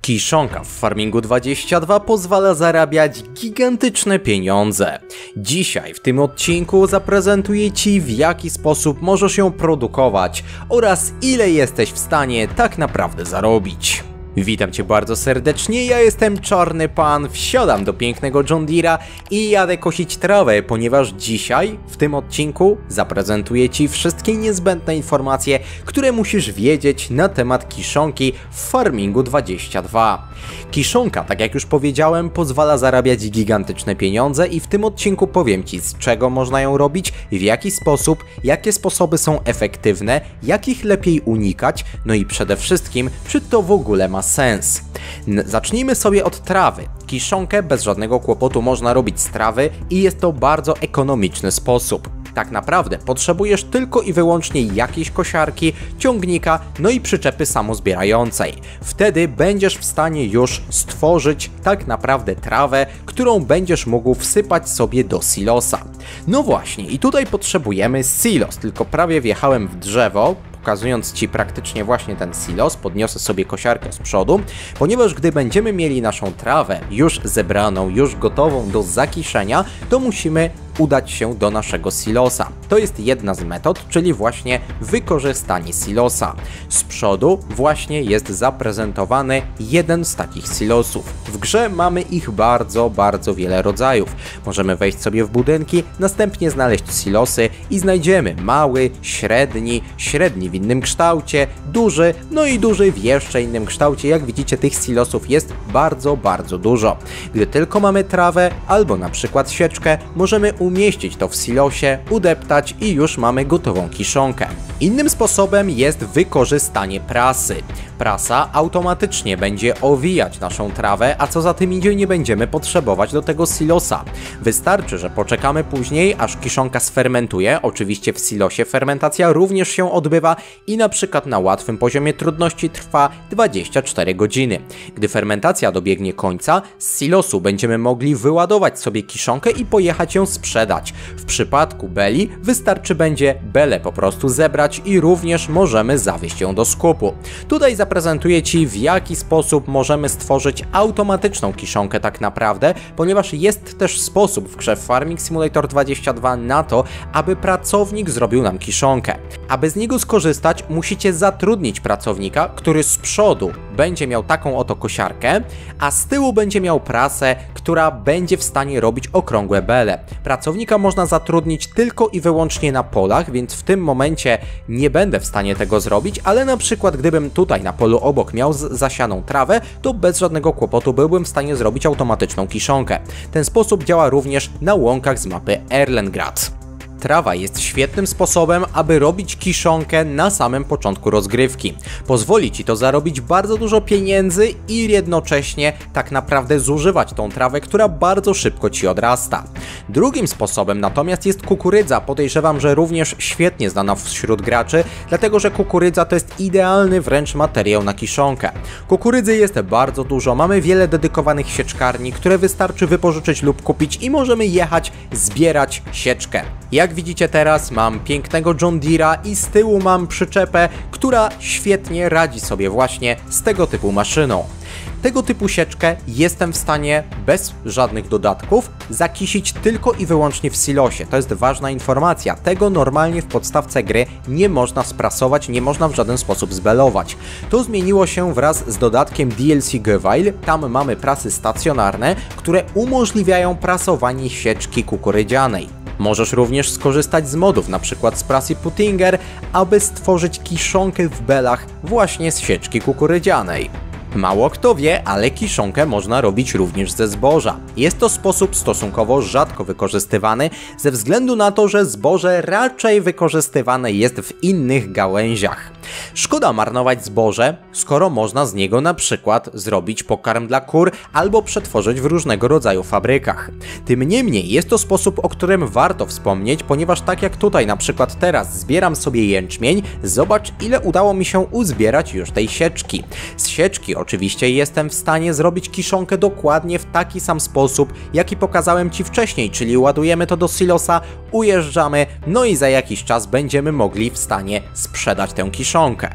Kiszonka w Farmingu 22 pozwala zarabiać gigantyczne pieniądze. Dzisiaj w tym odcinku zaprezentuję Ci, w jaki sposób możesz ją produkować oraz ile jesteś w stanie tak naprawdę zarobić. Witam Cię bardzo serdecznie, ja jestem Czarny Pan, wsiadam do pięknego John Deere'a i jadę kosić trawę, ponieważ dzisiaj w tym odcinku zaprezentuję Ci wszystkie niezbędne informacje, które musisz wiedzieć na temat kiszonki w Farmingu 22. Kiszonka, tak jak już powiedziałem, pozwala zarabiać gigantyczne pieniądze i w tym odcinku powiem Ci, z czego można ją robić, w jaki sposób, jakie sposoby są efektywne, jakich lepiej unikać, no i przede wszystkim, czy to w ogóle ma sens. Zacznijmy sobie od trawy. Kiszonkę bez żadnego kłopotu można robić z trawy i jest to bardzo ekonomiczny sposób. Tak naprawdę potrzebujesz tylko i wyłącznie jakiejś kosiarki, ciągnika, no i przyczepy samozbierającej. Wtedy będziesz w stanie już stworzyć tak naprawdę trawę, którą będziesz mógł wsypać sobie do silosa. No właśnie, i tutaj potrzebujemy silos, tylko prawie wjechałem w drzewo, pokazując Ci praktycznie właśnie ten silos, podniosę sobie kosiarkę z przodu, ponieważ gdy będziemy mieli naszą trawę już zebraną, już gotową do zakiszenia, to musimy udać się do naszego silosa. To jest jedna z metod, czyli właśnie wykorzystanie silosa. Z przodu właśnie jest zaprezentowany jeden z takich silosów. W grze mamy ich bardzo wiele rodzajów. Możemy wejść sobie w budynki, następnie znaleźć silosy i znajdziemy mały, średni w innym kształcie, duży, no i duży w jeszcze innym kształcie. Jak widzicie, tych silosów jest bardzo dużo. Gdy tylko mamy trawę albo na przykład sieczkę, możemy umieścić to w silosie, udeptać i już mamy gotową kiszonkę. Innym sposobem jest wykorzystanie prasy. Prasa automatycznie będzie owijać naszą trawę, a co za tym idzie, nie będziemy potrzebować do tego silosa. Wystarczy, że poczekamy później, aż kiszonka sfermentuje. Oczywiście w silosie fermentacja również się odbywa i na przykład na łatwym poziomie trudności trwa 24 godziny. Gdy fermentacja dobiegnie końca, z silosu będziemy mogli wyładować sobie kiszonkę i pojechać ją sprzedać. W przypadku beli wystarczy będzie belę po prostu zebrać i również możemy zawieźć ją do skupu. Tutaj zaprezentuję Ci, w jaki sposób możemy stworzyć automatyczną kiszonkę tak naprawdę, ponieważ jest też sposób w grze Farming Simulator 22 na to, aby pracownik zrobił nam kiszonkę. Aby z niego skorzystać, musicie zatrudnić pracownika, który z przodu będzie miał taką oto kosiarkę, a z tyłu będzie miał prasę, która będzie w stanie robić okrągłe bele. Pracownika można zatrudnić tylko i wyłącznie na polach, więc w tym momencie nie będę w stanie tego zrobić, ale na przykład gdybym tutaj na polu obok miał zasianą trawę, to bez żadnego kłopotu byłbym w stanie zrobić automatyczną kiszonkę. Ten sposób działa również na łąkach z mapy Erlengrad. Trawa jest świetnym sposobem, aby robić kiszonkę na samym początku rozgrywki. Pozwoli Ci to zarobić bardzo dużo pieniędzy i jednocześnie tak naprawdę zużywać tą trawę, która bardzo szybko Ci odrasta. Drugim sposobem natomiast jest kukurydza. Podejrzewam, że również świetnie znana wśród graczy, dlatego że kukurydza to jest idealny wręcz materiał na kiszonkę. Kukurydzy jest bardzo dużo, mamy wiele dedykowanych sieczkarni, które wystarczy wypożyczyć lub kupić i możemy jechać zbierać sieczkę. Jak widzicie teraz mam pięknego John Deere'a i z tyłu mam przyczepę, która świetnie radzi sobie właśnie z tego typu maszyną. Tego typu sieczkę jestem w stanie bez żadnych dodatków zakisić tylko i wyłącznie w silosie. To jest ważna informacja. Tego normalnie w podstawce gry nie można sprasować, nie można w żaden sposób zbelować. To zmieniło się wraz z dodatkiem DLC Gewile. Tam mamy prasy stacjonarne, które umożliwiają prasowanie sieczki kukurydzianej. Możesz również skorzystać z modów, np. z prasy Puttinger, aby stworzyć kiszonkę w belach właśnie z sieczki kukurydzianej. Mało kto wie, ale kiszonkę można robić również ze zboża. Jest to sposób stosunkowo rzadko wykorzystywany, ze względu na to, że zboże raczej wykorzystywane jest w innych gałęziach. Szkoda marnować zboże, skoro można z niego na przykład zrobić pokarm dla kur albo przetworzyć w różnego rodzaju fabrykach. Tym niemniej jest to sposób, o którym warto wspomnieć, ponieważ tak jak tutaj na przykład teraz zbieram sobie jęczmień, zobacz ile udało mi się uzbierać już tej sieczki. Z sieczki oczywiście jestem w stanie zrobić kiszonkę dokładnie w taki sam sposób, jaki pokazałem Ci wcześniej, czyli ładujemy to do silosa, ujeżdżamy, no i za jakiś czas będziemy mogli w stanie sprzedać tę kiszonkę.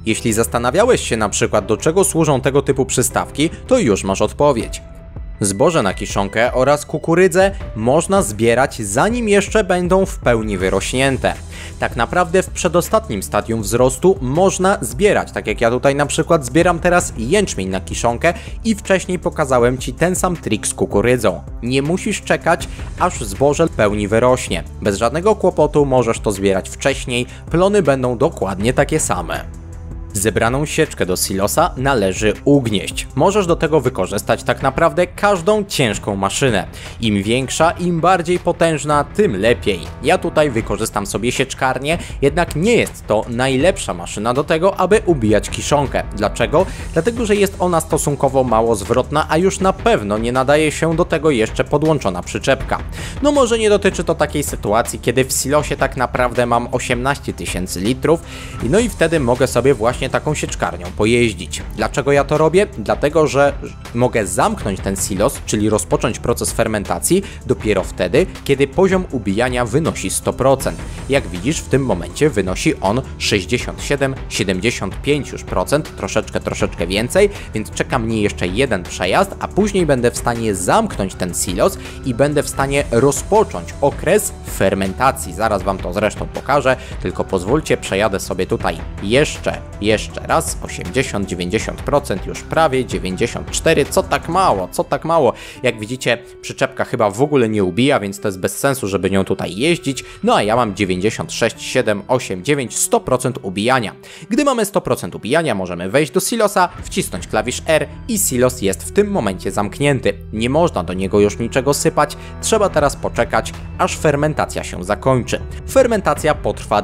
Jeśli zastanawiałeś się na przykład, do czego służą tego typu przystawki, to już masz odpowiedź. Zboże na kiszonkę oraz kukurydzę można zbierać, zanim jeszcze będą w pełni wyrośnięte. Tak naprawdę w przedostatnim stadium wzrostu można zbierać, tak jak ja tutaj na przykład zbieram teraz jęczmień na kiszonkę i wcześniej pokazałem Ci ten sam trik z kukurydzą. Nie musisz czekać, aż zboże w pełni wyrośnie. Bez żadnego kłopotu możesz to zbierać wcześniej, plony będą dokładnie takie same. Zebraną sieczkę do silosa należy ugnieść. Możesz do tego wykorzystać tak naprawdę każdą ciężką maszynę. Im większa, im bardziej potężna, tym lepiej. Ja tutaj wykorzystam sobie sieczkarnię, jednak nie jest to najlepsza maszyna do tego, aby ubijać kiszonkę. Dlaczego? Dlatego, że jest ona stosunkowo mało zwrotna, a już na pewno nie nadaje się do tego jeszcze podłączona przyczepka. No może nie dotyczy to takiej sytuacji, kiedy w silosie tak naprawdę mam 18 000 litrów, no i wtedy mogę sobie właśnie taką sieczkarnią pojeździć. Dlaczego ja to robię? Dlatego, że mogę zamknąć ten silos, czyli rozpocząć proces fermentacji dopiero wtedy, kiedy poziom ubijania wynosi 100%. Jak widzisz, w tym momencie wynosi on 67-75% już procent, troszeczkę więcej, więc czeka mnie jeszcze jeden przejazd, a później będę w stanie zamknąć ten silos i będę w stanie rozpocząć okres fermentacji. Zaraz Wam to zresztą pokażę, tylko pozwólcie, przejadę sobie tutaj jeszcze raz, 80-90%, już prawie 94%, co tak mało, jak widzicie przyczepka chyba w ogóle nie ubija, więc to jest bez sensu, żeby nią tutaj jeździć, no a ja mam 96, 7, 8, 9, 100% ubijania. Gdy mamy 100% ubijania, możemy wejść do silosa, wcisnąć klawisz R i silos jest w tym momencie zamknięty. Nie można do niego już niczego sypać, trzeba teraz poczekać, aż fermentacja się zakończy. Fermentacja potrwa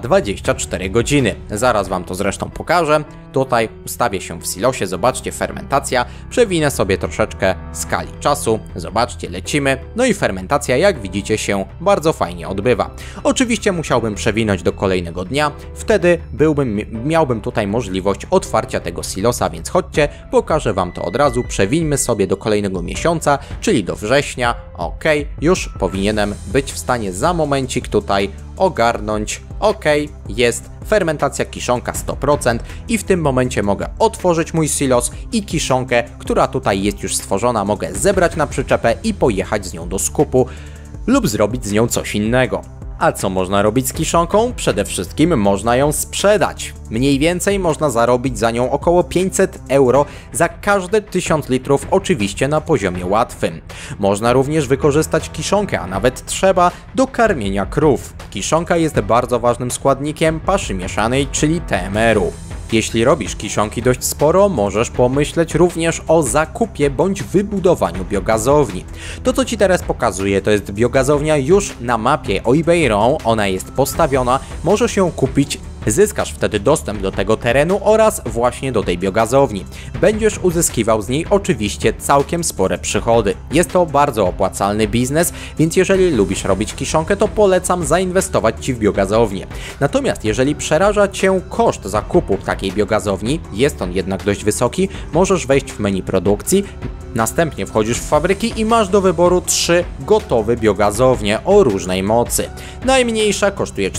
24 godziny, zaraz Wam to zresztą pokażę. Tutaj ustawię się w silosie, zobaczcie, fermentacja, przewinę sobie troszeczkę skali czasu, zobaczcie, lecimy, no i fermentacja, jak widzicie, się bardzo fajnie odbywa. Oczywiście musiałbym przewinąć do kolejnego dnia, wtedy miałbym tutaj możliwość otwarcia tego silosa, więc chodźcie, pokażę Wam to od razu, przewińmy sobie do kolejnego miesiąca, czyli do września, ok, już powinienem być w stanie za momencik tutaj ogarnąć, ok, jest fermentacja kiszonka 100% i w tym momencie mogę otworzyć mój silos i kiszonkę, która tutaj jest już stworzona, mogę zebrać na przyczepę i pojechać z nią do skupu lub zrobić z nią coś innego. A co można robić z kiszonką? Przede wszystkim można ją sprzedać. Mniej więcej można zarobić za nią około 500 € za każde 1000 litrów, oczywiście na poziomie łatwym. Można również wykorzystać kiszonkę, a nawet trzeba, do karmienia krów. Kiszonka jest bardzo ważnym składnikiem paszy mieszanej, czyli TMR-u. Jeśli robisz kiszonki dość sporo, możesz pomyśleć również o zakupie bądź wybudowaniu biogazowni. To, co Ci teraz pokazuję, to jest biogazownia już na mapie eBay.ru, ona jest postawiona, możesz ją kupić, zyskasz wtedy dostęp do tego terenu oraz właśnie do tej biogazowni. Będziesz uzyskiwał z niej oczywiście całkiem spore przychody. Jest to bardzo opłacalny biznes, więc jeżeli lubisz robić kiszonkę, to polecam zainwestować Ci w biogazownię. Natomiast jeżeli przeraża Cię koszt zakupu takiej biogazowni, jest on jednak dość wysoki, możesz wejść w menu produkcji, następnie wchodzisz w fabryki i masz do wyboru 3 gotowe biogazownie o różnej mocy. Najmniejsza kosztuje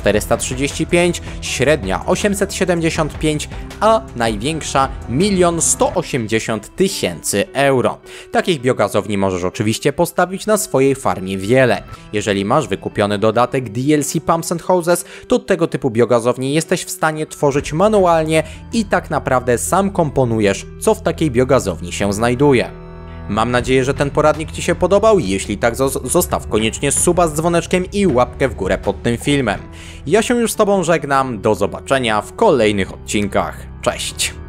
435, średnia 875, a największa 1 180 000 €. Takich biogazowni możesz oczywiście postawić na swojej farmie wiele. Jeżeli masz wykupiony dodatek DLC Pumps and Hoses, to tego typu biogazowni jesteś w stanie tworzyć manualnie i tak naprawdę sam komponujesz, co w takiej biogazowni się znajduje. Mam nadzieję, że ten poradnik Ci się podobał. Jeśli tak, zostaw koniecznie suba z dzwoneczkiem i łapkę w górę pod tym filmem. Ja się już z Tobą żegnam, do zobaczenia w kolejnych odcinkach. Cześć!